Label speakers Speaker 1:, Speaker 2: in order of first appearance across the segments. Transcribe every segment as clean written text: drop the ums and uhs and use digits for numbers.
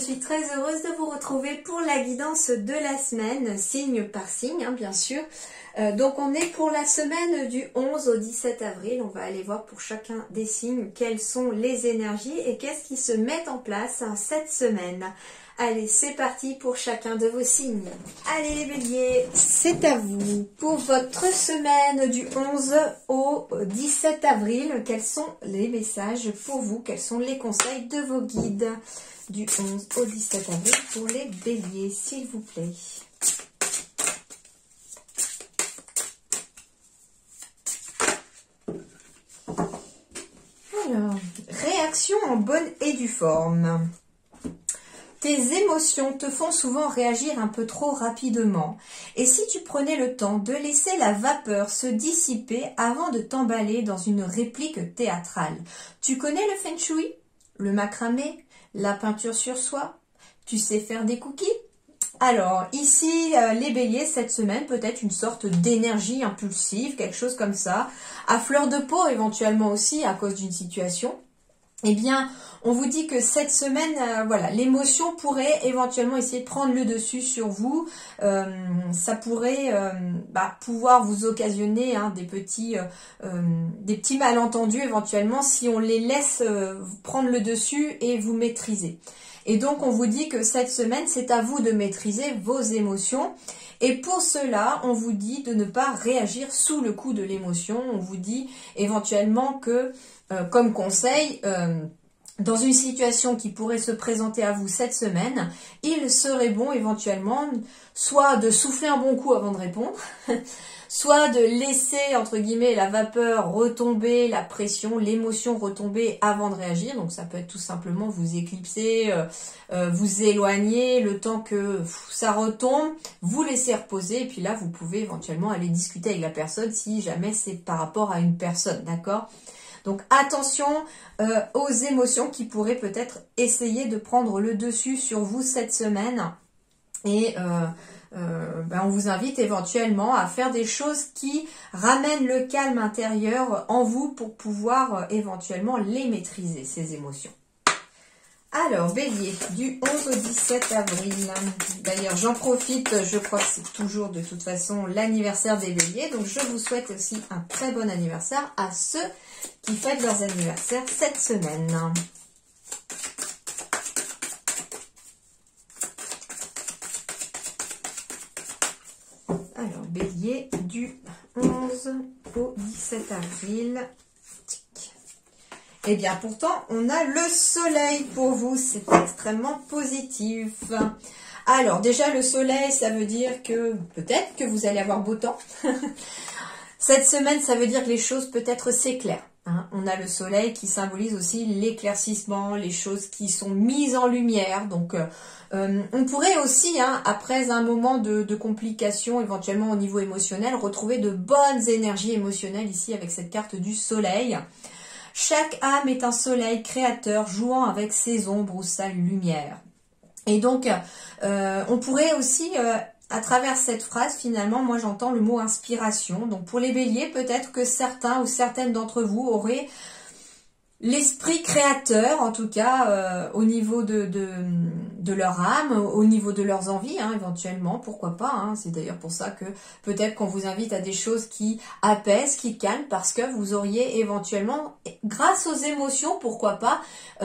Speaker 1: suis très heureuse de vous retrouver pour la guidance de la semaine, signe par signe, hein, bien sûr. Donc on est pour la semaine du 11 au 17 avril. On va aller voir pour chacun des signes quelles sont les énergies et qu'est-ce qui se met en place cette semaine. Allez, c'est parti pour chacun de vos signes. Allez les béliers, c'est à vous. Pour votre semaine du 11 au 17 avril, quels sont les messages pour vous? Quels sont les conseils de vos guides du 11 au 17 avril pour les béliers, s'il vous plaît? Alors, réaction en bonne et due forme. Tes émotions te font souvent réagir un peu trop rapidement. Et si tu prenais le temps de laisser la vapeur se dissiper avant de t'emballer dans une réplique théâtrale? Tu connais le feng shui, le macramé, la peinture sur soie? Tu sais faire des cookies? Alors, ici, les béliers, cette semaine, peut-être une sorte d'énergie impulsive, quelque chose comme ça, à fleur de peau éventuellement aussi à cause d'une situation. Eh bien, on vous dit que cette semaine, voilà, l'émotion pourrait éventuellement essayer de prendre le dessus sur vous. Ça pourrait pouvoir vous occasionner des petits malentendus éventuellement si on les laisse prendre le dessus et vous maîtriser. Et donc, on vous dit que cette semaine, c'est à vous de maîtriser vos émotions. Et pour cela, on vous dit de ne pas réagir sous le coup de l'émotion. On vous dit éventuellement que, comme conseil, dans une situation qui pourrait se présenter à vous cette semaine, il serait bon éventuellement soit de souffler un bon coup avant de répondre, soit de laisser, entre guillemets, la vapeur retomber, la pression, l'émotion retomber avant de réagir. Donc ça peut être tout simplement vous éclipser, vous éloigner, le temps que ça retombe, vous laisser reposer, et puis là, vous pouvez éventuellement aller discuter avec la personne si jamais c'est par rapport à une personne, d'accord ? Donc attention aux émotions qui pourraient peut-être essayer de prendre le dessus sur vous cette semaine. Et on vous invite éventuellement à faire des choses qui ramènent le calme intérieur en vous pour pouvoir éventuellement les maîtriser, ces émotions. Alors, bélier, du 11 au 17 avril. D'ailleurs, j'en profite, je crois que c'est toujours de toute façon l'anniversaire des béliers. Donc, je vous souhaite aussi un très bon anniversaire à ceux qui fêtent leurs anniversaires cette semaine. Alors, bélier, du 11 au 17 avril. Eh bien, pourtant, on a le soleil pour vous. C'est extrêmement positif. Alors, déjà, le soleil, ça veut dire que peut-être que vous allez avoir beau temps. Cette semaine, ça veut dire que les choses peut-être s'éclairent. Hein. On a le soleil qui symbolise aussi l'éclaircissement, les choses qui sont mises en lumière. Donc, on pourrait aussi, après un moment de complications, éventuellement au niveau émotionnel, retrouver de bonnes énergies émotionnelles ici avec cette carte du soleil. Chaque âme est un soleil créateur jouant avec ses ombres ou sa lumière. Et donc, on pourrait aussi, à travers cette phrase, finalement, moi j'entends le mot inspiration. Donc pour les béliers, peut-être que certains ou certaines d'entre vous auraient l'esprit créateur, en tout cas, au niveau de leur âme, au niveau de leurs envies, éventuellement, pourquoi pas. C'est d'ailleurs pour ça que peut-être qu'on vous invite à des choses qui apaisent, qui calment, parce que vous auriez éventuellement, grâce aux émotions, pourquoi pas,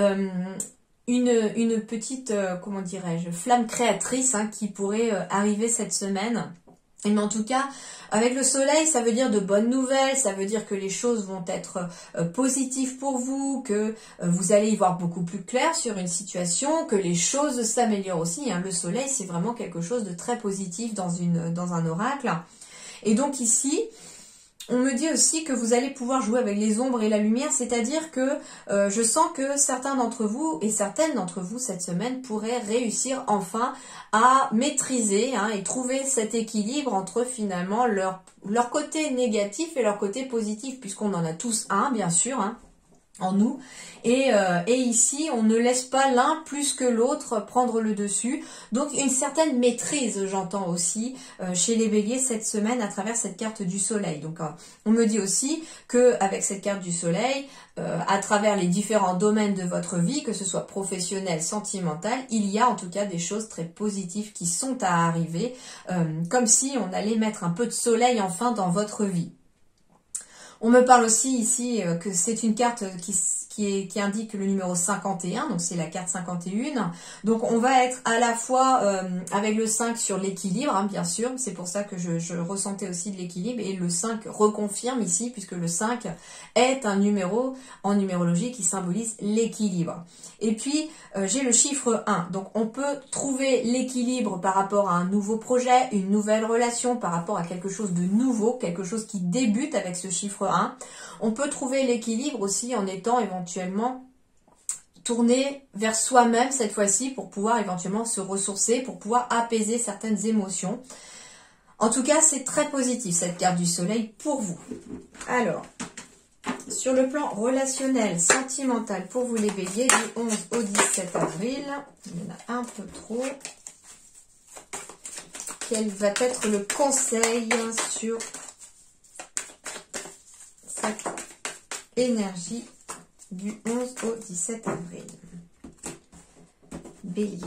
Speaker 1: une petite, comment dirais-je, flamme créatrice qui pourrait arriver cette semaine. Mais en tout cas, avec le soleil, ça veut dire de bonnes nouvelles, ça veut dire que les choses vont être positives pour vous, que vous allez y voir beaucoup plus clair sur une situation, que les choses s'améliorent aussi. Le soleil, c'est vraiment quelque chose de très positif dans un oracle. Et donc ici, on me dit aussi que vous allez pouvoir jouer avec les ombres et la lumière, c'est-à-dire que je sens que certains d'entre vous et certaines d'entre vous cette semaine pourraient réussir enfin à maîtriser et trouver cet équilibre entre finalement leur côté négatif et leur côté positif, puisqu'on en a tous un, bien sûr. en nous. Et ici, on ne laisse pas l'un plus que l'autre prendre le dessus. Donc, une certaine maîtrise, j'entends aussi, chez les béliers cette semaine à travers cette carte du soleil. Donc, on me dit aussi qu'avec cette carte du soleil, à travers les différents domaines de votre vie, que ce soit professionnel, sentimental, il y a en tout cas des choses très positives qui sont à arriver, comme si on allait mettre un peu de soleil enfin dans votre vie. On me parle aussi ici que c'est une carte qui indique le numéro 51, donc c'est la carte 51. Donc on va être à la fois avec le 5 sur l'équilibre, hein, bien sûr, c'est pour ça que je ressentais aussi de l'équilibre, et le 5 reconfirme ici, puisque le 5 est un numéro en numérologie qui symbolise l'équilibre. Et puis j'ai le chiffre 1, donc on peut trouver l'équilibre par rapport à un nouveau projet, une nouvelle relation, par rapport à quelque chose de nouveau, quelque chose qui débute avec ce chiffre 1. On peut trouver l'équilibre aussi en étant éventuellement tourné vers soi-même cette fois-ci pour pouvoir éventuellement se ressourcer, pour pouvoir apaiser certaines émotions. En tout cas, c'est très positif cette carte du soleil pour vous. Alors, sur le plan relationnel, sentimental pour vous les béliers, du 11 au 17 avril, il y en a un peu trop. Quel va être le conseil sur cette énergie du 11 au 17 avril? Bélier.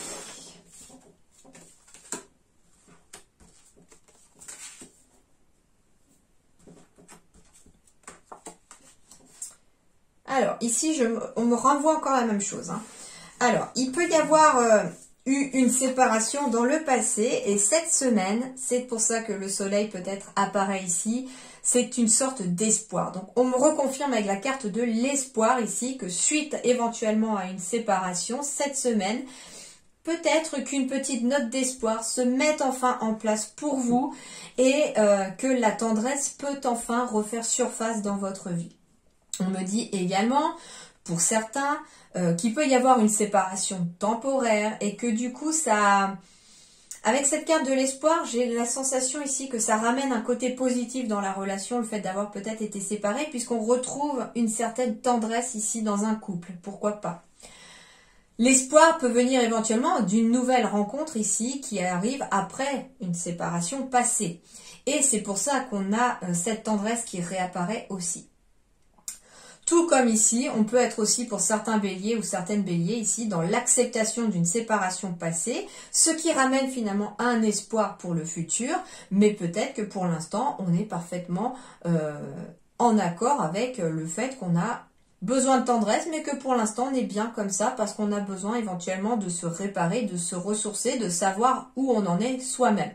Speaker 1: Alors, ici, on me renvoie encore la même chose. Hein. Alors, il peut y avoir eu une séparation dans le passé, et cette semaine, c'est pour ça que le soleil peut-être apparaît ici, c'est une sorte d'espoir. Donc, on me reconfirme avec la carte de l'espoir ici, que suite éventuellement à une séparation, cette semaine, peut-être qu'une petite note d'espoir se mette enfin en place pour vous, et que la tendresse peut enfin refaire surface dans votre vie. On me dit également, pour certains, qu'il peut y avoir une séparation temporaire et que du coup, ça, avec cette carte de l'espoir, j'ai la sensation ici que ça ramène un côté positif dans la relation, le fait d'avoir peut-être été séparés, puisqu'on retrouve une certaine tendresse ici dans un couple. Pourquoi pas? L'espoir peut venir éventuellement d'une nouvelle rencontre ici qui arrive après une séparation passée. Et c'est pour ça qu'on a cette tendresse qui réapparaît aussi. Tout comme ici, on peut être aussi pour certains béliers ou certaines béliers ici dans l'acceptation d'une séparation passée, ce qui ramène finalement un espoir pour le futur, mais peut-être que pour l'instant, on est parfaitement en accord avec le fait qu'on a besoin de tendresse, mais que pour l'instant, on est bien comme ça parce qu'on a besoin éventuellement de se réparer, de se ressourcer, de savoir où on en est soi-même.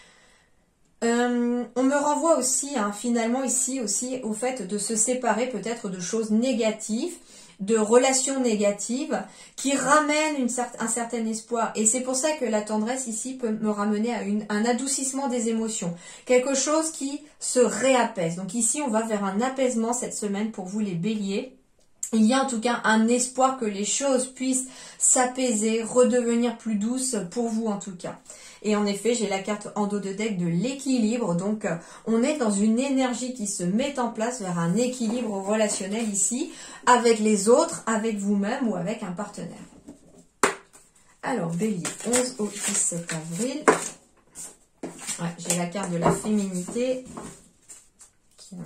Speaker 1: On me renvoie aussi, hein, finalement ici aussi, au fait de se séparer peut-être de choses négatives, de relations négatives, qui ramènent un certain espoir. Et c'est pour ça que la tendresse ici peut me ramener à un adoucissement des émotions. Quelque chose qui se réapaise. Donc ici, on va vers un apaisement cette semaine pour vous les béliers. Il y a en tout cas un espoir que les choses puissent s'apaiser, redevenir plus douces pour vous en tout cas. Et en effet, j'ai la carte en dos de deck de l'équilibre. Donc, on est dans une énergie qui se met en place vers un équilibre relationnel ici, avec les autres, avec vous-même ou avec un partenaire. Alors, bélier, 11 au 17 avril. Ouais, j'ai la carte de la féminité. Je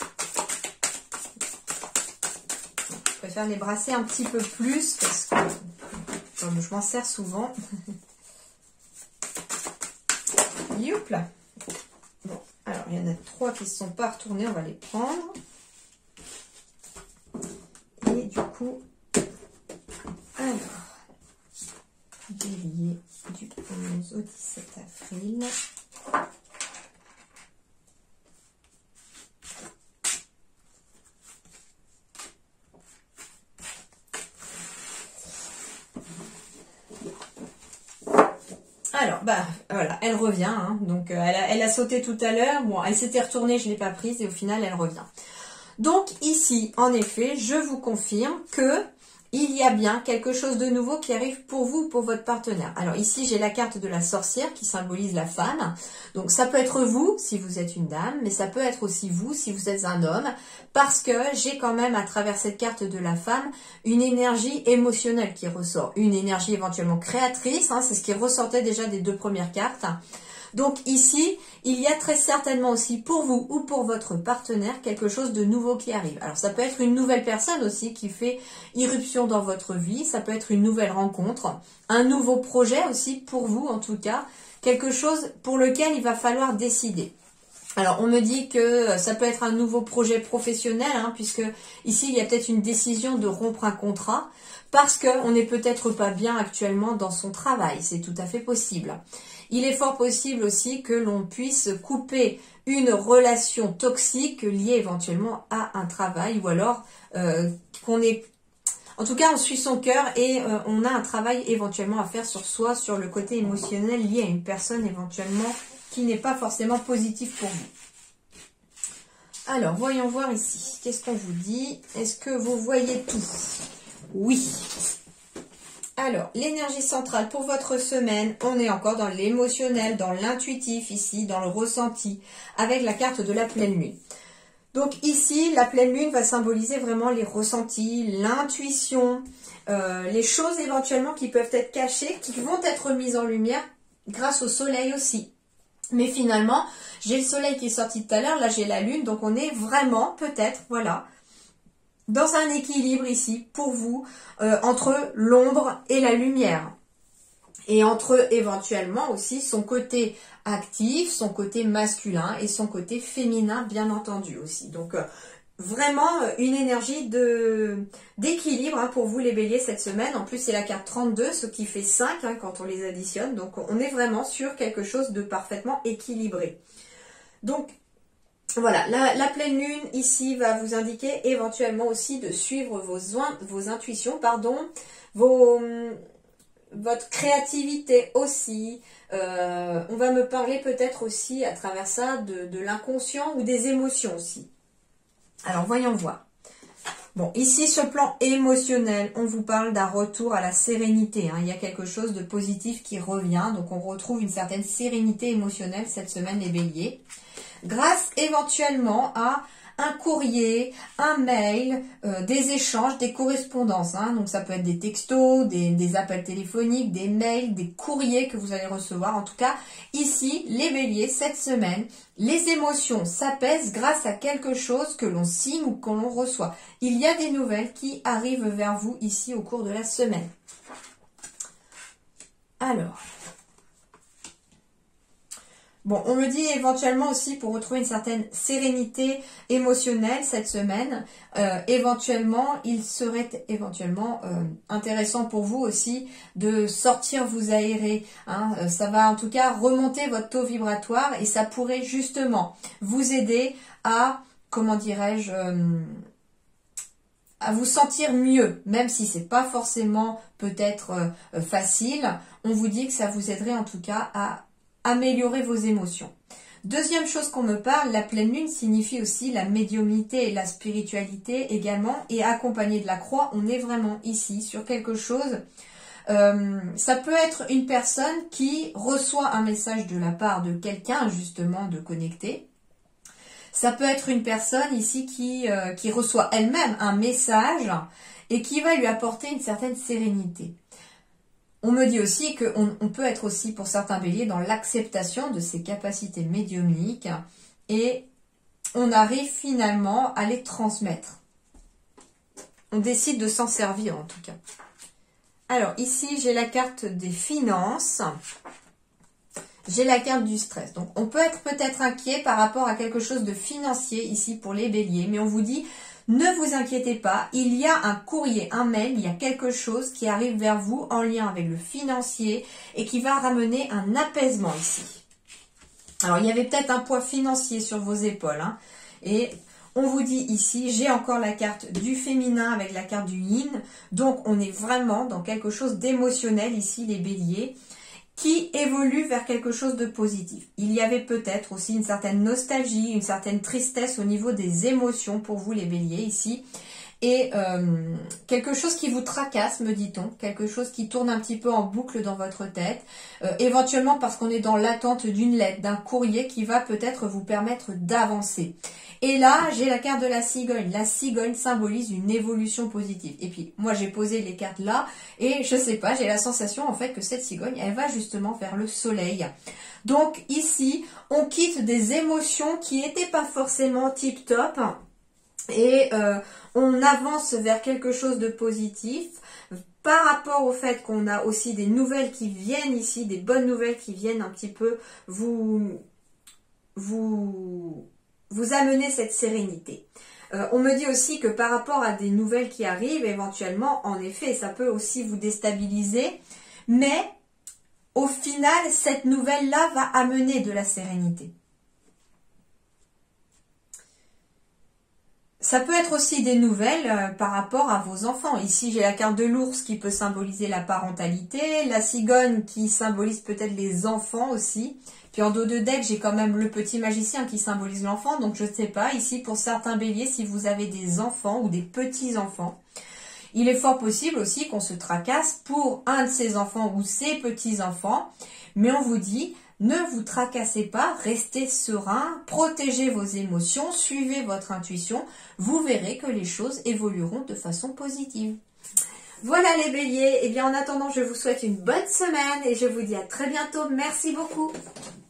Speaker 1: préfère les brasser un petit peu plus parce que comme je m'en sers souvent. Youpla. Bon, alors il y en a 3 qui ne sont pas retournés, on va les prendre. Et du coup, alors, bélier du 11 au 17 avril. Alors, bah voilà, elle revient. Hein. Donc, elle a sauté tout à l'heure. Bon, elle s'était retournée, je ne l'ai pas prise et au final, elle revient. Donc, ici, en effet, je vous confirme que il y a bien quelque chose de nouveau qui arrive pour vous, pour votre partenaire. Alors ici, j'ai la carte de la sorcière qui symbolise la femme. Donc ça peut être vous, si vous êtes une dame, mais ça peut être aussi vous, si vous êtes un homme, parce que j'ai quand même, à travers cette carte de la femme, une énergie émotionnelle qui ressort. Une énergie éventuellement créatrice, hein, c'est ce qui ressortait déjà des 2 premières cartes. Donc ici, il y a très certainement aussi pour vous ou pour votre partenaire quelque chose de nouveau qui arrive. Alors ça peut être une nouvelle personne aussi qui fait irruption dans votre vie, ça peut être une nouvelle rencontre, un nouveau projet aussi pour vous en tout cas, quelque chose pour lequel il va falloir décider. Alors on me dit que ça peut être un nouveau projet professionnel, hein, puisque ici il y a peut-être une décision de rompre un contrat, parce qu'on n'est peut-être pas bien actuellement dans son travail, c'est tout à fait possible. Il est fort possible aussi que l'on puisse couper une relation toxique liée éventuellement à un travail, ou alors qu'on est... En tout cas, on suit son cœur et on a un travail éventuellement à faire sur soi, sur le côté émotionnel lié à une personne éventuellement qui n'est pas forcément positif pour vous. Alors, voyons voir ici. Qu'est-ce qu'on vous dit? Est-ce que vous voyez tout? Oui. Alors, l'énergie centrale pour votre semaine, on est encore dans l'émotionnel, dans l'intuitif ici, dans le ressenti, avec la carte de la pleine lune. Donc ici, la pleine lune va symboliser vraiment les ressentis, l'intuition, les choses éventuellement qui peuvent être cachées, qui vont être mises en lumière grâce au soleil aussi. Mais finalement, j'ai le soleil qui est sorti tout à l'heure, là j'ai la lune, donc on est vraiment peut-être, voilà, dans un équilibre ici pour vous entre l'ombre et la lumière. Et entre éventuellement aussi son côté actif, son côté masculin et son côté féminin bien entendu aussi. Donc vraiment une énergie d'équilibre hein, pour vous les béliers cette semaine. En plus c'est la carte 32, ce qui fait 5 hein, quand on les additionne. Donc on est vraiment sur quelque chose de parfaitement équilibré. Donc voilà, la pleine lune ici va vous indiquer éventuellement aussi de suivre vos intuitions, pardon, votre créativité aussi. On va me parler peut-être aussi à travers ça de l'inconscient ou des émotions aussi. Alors voyons voir. Bon, ici sur le plan émotionnel, on vous parle d'un retour à la sérénité. Hein. Il y a quelque chose de positif qui revient, donc on retrouve une certaine sérénité émotionnelle cette semaine les béliers. Grâce éventuellement à un courrier, un mail, des échanges, des correspondances. Hein. Donc ça peut être des textos, des appels téléphoniques, des mails, des courriers que vous allez recevoir. En tout cas, ici, les béliers, cette semaine, les émotions s'apaisent grâce à quelque chose que l'on signe ou que l'on reçoit. Il y a des nouvelles qui arrivent vers vous ici au cours de la semaine. Alors... Bon, on me dit éventuellement aussi pour retrouver une certaine sérénité émotionnelle cette semaine, éventuellement, il serait éventuellement intéressant pour vous aussi de sortir vous aérer. Hein. Ça va en tout cas remonter votre taux vibratoire et ça pourrait justement vous aider à, comment dirais-je, à vous sentir mieux, même si c'est pas forcément peut-être facile. On vous dit que ça vous aiderait en tout cas à améliorer vos émotions. Deuxième chose qu'on me parle, la pleine lune signifie aussi la médiumnité et la spiritualité également, et accompagné de la croix, on est vraiment ici sur quelque chose. Ça peut être une personne qui reçoit un message de la part de quelqu'un justement de connecté. Ça peut être une personne ici qui reçoit elle-même un message et qui va lui apporter une certaine sérénité. On me dit aussi qu'on peut être aussi pour certains béliers dans l'acceptation de ses capacités médiumniques et on arrive finalement à les transmettre. On décide de s'en servir en tout cas. Alors ici j'ai la carte des finances, j'ai la carte du stress. Donc on peut être peut-être inquiet par rapport à quelque chose de financier ici pour les béliers, mais on vous dit... Ne vous inquiétez pas, il y a un courrier, un mail, il y a quelque chose qui arrive vers vous en lien avec le financier et qui va ramener un apaisement ici. Alors, il y avait peut-être un poids financier sur vos épaules. Hein, et on vous dit ici, j'ai encore la carte du féminin avec la carte du yin. Donc, on est vraiment dans quelque chose d'émotionnel ici, les béliers, qui évolue vers quelque chose de positif. Il y avait peut-être aussi une certaine nostalgie, une certaine tristesse au niveau des émotions pour vous les béliers ici. et quelque chose qui vous tracasse, me dit-on, quelque chose qui tourne un petit peu en boucle dans votre tête, éventuellement parce qu'on est dans l'attente d'une lettre, d'un courrier qui va peut-être vous permettre d'avancer. Et là, j'ai la carte de la cigogne. La cigogne symbolise une évolution positive. Et puis, moi, j'ai posé les cartes là, et je sais pas, j'ai la sensation en fait que cette cigogne, elle va justement vers le soleil. Donc ici, on quitte des émotions qui n'étaient pas forcément tip-top, et on avance vers quelque chose de positif par rapport au fait qu'on a aussi des nouvelles qui viennent ici, des bonnes nouvelles qui viennent un petit peu vous amener cette sérénité. On me dit aussi que par rapport à des nouvelles qui arrivent, éventuellement, en effet, ça peut aussi vous déstabiliser, mais au final, cette nouvelle-là va amener de la sérénité. Ça peut être aussi des nouvelles par rapport à vos enfants. Ici, j'ai la carte de l'ours qui peut symboliser la parentalité, la cigogne qui symbolise peut-être les enfants aussi. Puis en dos de deck, j'ai quand même le petit magicien qui symbolise l'enfant. Donc je ne sais pas, ici pour certains béliers, si vous avez des enfants ou des petits-enfants, il est fort possible aussi qu'on se tracasse pour un de ses enfants ou ses petits-enfants. Mais on vous dit, ne vous tracassez pas, restez serein, protégez vos émotions, suivez votre intuition. Vous verrez que les choses évolueront de façon positive. Voilà les béliers, et bien en attendant, je vous souhaite une bonne semaine et je vous dis à très bientôt. Merci beaucoup.